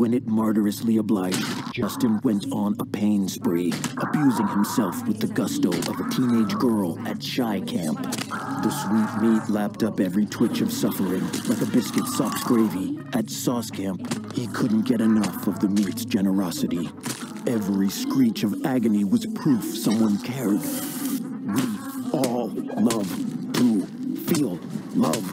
when it martyrously obliged, Justin went on a pain spree, abusing himself with the gusto of a teenage girl at Shy Camp. The sweet meat lapped up every twitch of suffering, like a biscuit sops gravy. At Sauce Camp, he couldn't get enough of the meat's generosity. Every screech of agony was proof someone cared. We all love to feel love.